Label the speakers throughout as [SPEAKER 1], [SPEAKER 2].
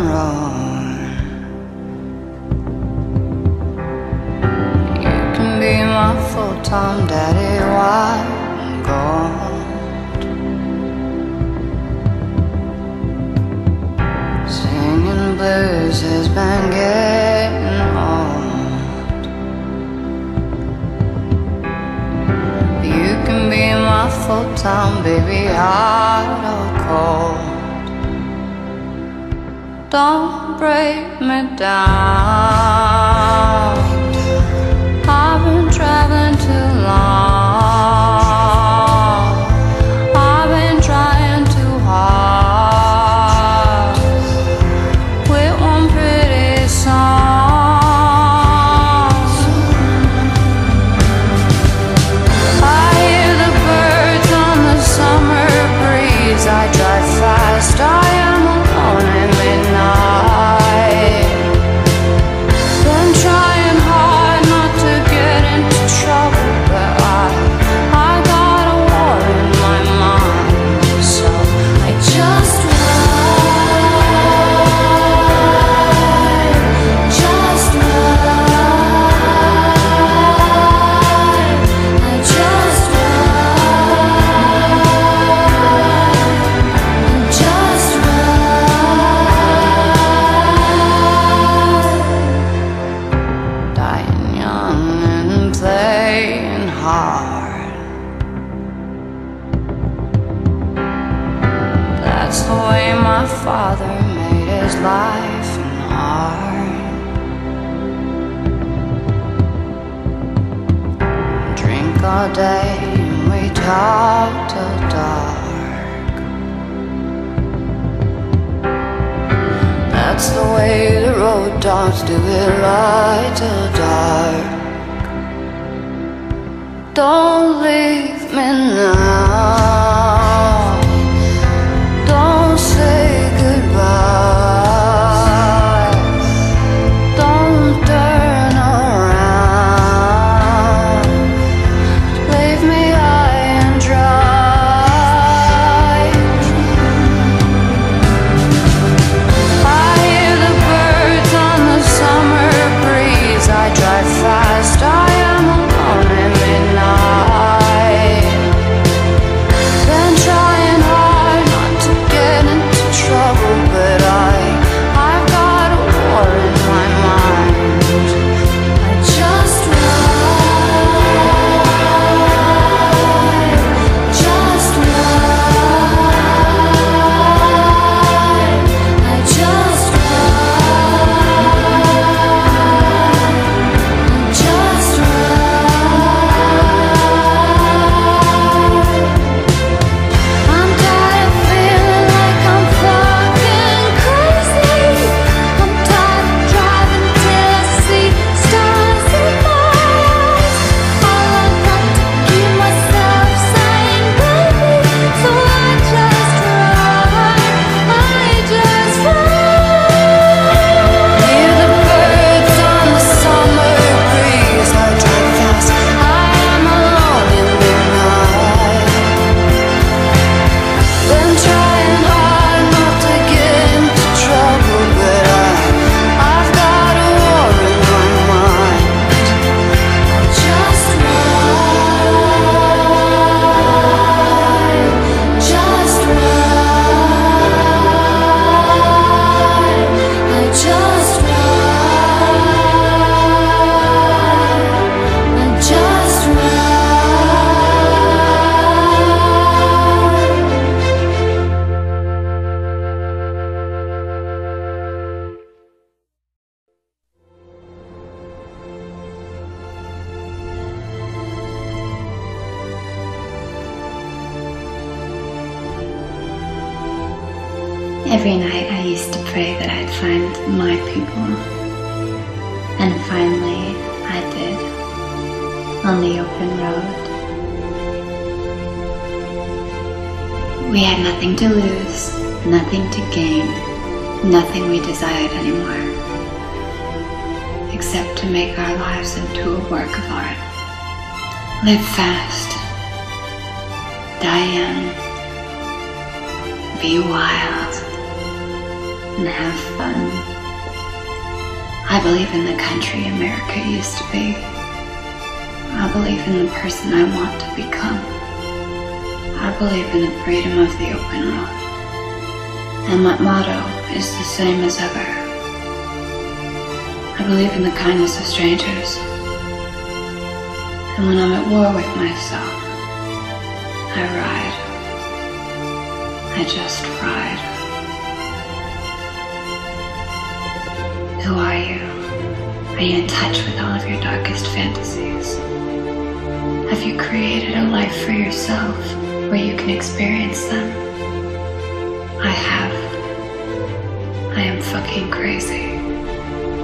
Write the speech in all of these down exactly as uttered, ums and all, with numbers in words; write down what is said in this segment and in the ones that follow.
[SPEAKER 1] road. You can be my full-time daddy while I'm gone. Singing blues has been getting old. You can be my full-time baby, hot or cold. Don't break me down. I've been traveling too long. I've been trying too hard with one pretty song. I hear the birds on the summer breeze. I drive fast, I am alone at midnight. Been trying hard not to get into trouble, but I, I got a war in my mind. So I just ride, just ride. I just ride, just ride. Dying young and playing hard. That's the way my father made his life and art. Drink all day and we talk till dark. That's the way the road dogs do it, light till dark. Don't leave me now. Don't say goodbye. Don't turn around. Leave me high and dry. I hear the birds on the summer breeze. I drive fast, I am alone at midnight. Been trying hard not to get into trouble, but I, I've got a war in my mind. I just ride, just ride. I just ride, just ride. I'm tired of feeling like I'm fucking crazy. I'm tired of driving till I see stars in my eyes. All I've got to keep myself sane, baby. So I just ride, I just ride. Hear the birds on the summer breeze. I drive fast, I am alone in the night. Been trying hard not to get into trouble, but I, I've got a war in my mind. I just ride, just ride. I just ride, I just
[SPEAKER 2] Every night I used to pray that I'd find my people. And finally, I did. On the open road. We had nothing to lose, nothing to gain, nothing we desired anymore, except to make our lives into a work of art. Live fast, die young, be wild, and have fun. I believe in the country America used to be. I believe in the person I want to become. I believe in the freedom of the open road. And my motto is the same as ever. I believe in the kindness of strangers. And when I'm at war with myself, I ride. I just ride. Who are you? Are you in touch with all of your darkest fantasies? Have you created a life for yourself where you can experience them? I have. I am fucking crazy.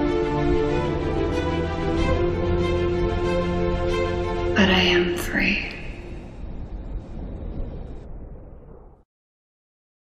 [SPEAKER 2] But I am free.